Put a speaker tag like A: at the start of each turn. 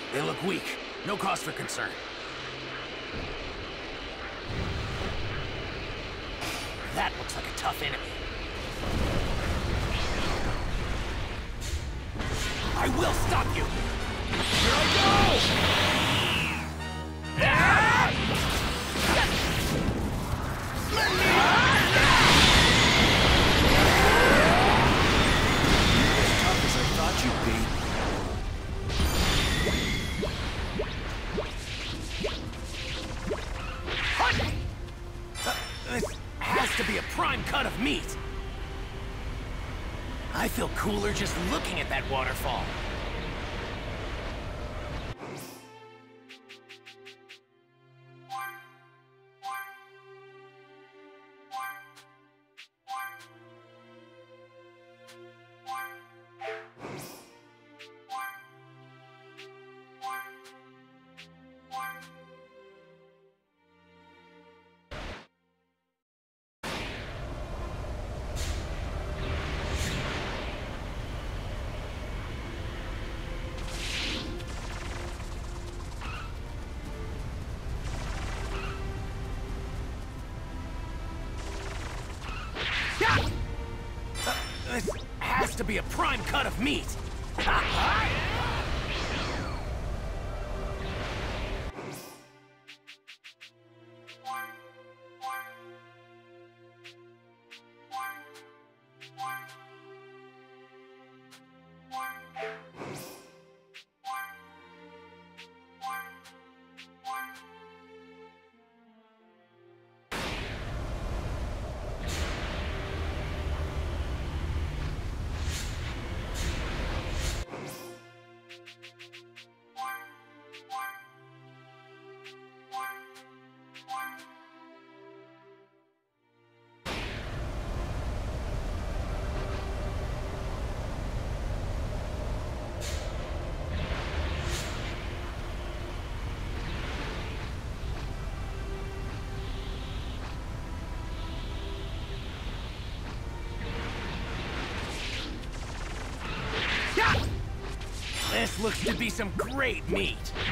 A: They look weak. No cause for concern. That looks like a tough enemy. I will stop you! Here I go! Let me... As tough as I thought you'd be. This has to be a prime cut of meat. I feel cooler just looking at that waterfall. This has to be a prime cut of meat. This looks to be some great meat.